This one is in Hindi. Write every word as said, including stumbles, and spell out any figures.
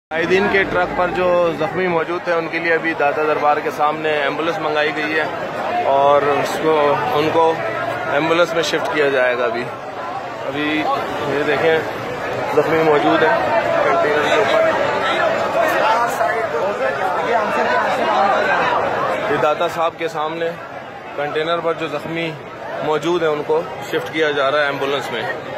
मुजाहिदीन के ट्रक पर जो जख्मी मौजूद थे उनके लिए अभी दाता दरबार के सामने एम्बुलेंस मंगाई गई है और उसको उनको एम्बुलेंस में शिफ्ट किया जाएगा। अभी अभी ये देखें जख्मी मौजूद है कंटेनर के ऊपर। ये दाता साहब के सामने कंटेनर पर जो जख्मी मौजूद है उनको शिफ्ट किया जा रहा है एम्बुलेंस में।